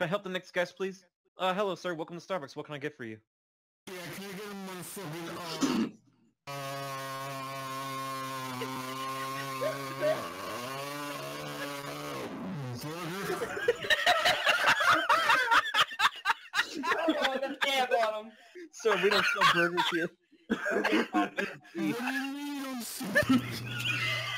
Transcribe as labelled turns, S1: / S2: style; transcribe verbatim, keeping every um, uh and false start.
S1: I help the next guest, please? Uh, hello, sir. Welcome to Starbucks. What can I get for you?
S2: Yeah, can I get a motherfucking, um...
S3: Oh, the damn on him.
S1: Sir, we don't sell burgers here.
S2: What do you mean you don't see?